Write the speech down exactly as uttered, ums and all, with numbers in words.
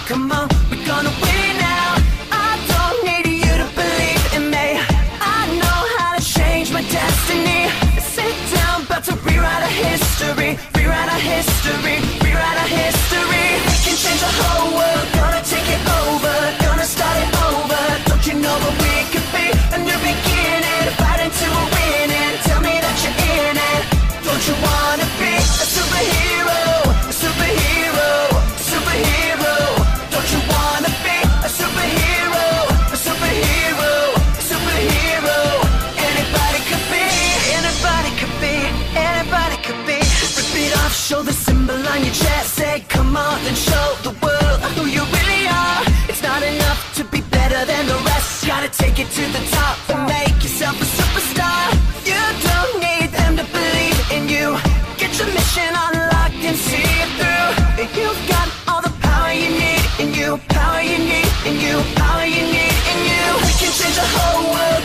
come on, we're gonna win now. I don't need you to believe in me. I know how to change my destiny. Sit down, about to rewrite our history. Rewrite our history, rewrite our history. We can change the whole world, gonna take it over, gonna start it over. Don't you know what we could be? A new beginning, fighting to a winning. Tell me that you're in it. Don't you wanna be a superhero? A superhero, a superhero. Don't you wanna be a superhero? A superhero, a superhero. Anybody could be, anybody could be, anybody could be. Rip it off, show the symbol on your chest. Say, come on and show the world who you really are. It's not enough to be better than the rest. Gotta take it to the top and make yourself a superstar. You don't need them to believe in you. Get your mission unlocked and see it through. You've got all the power you need in you. Power you need in you. Power you need in you. We can change the whole world.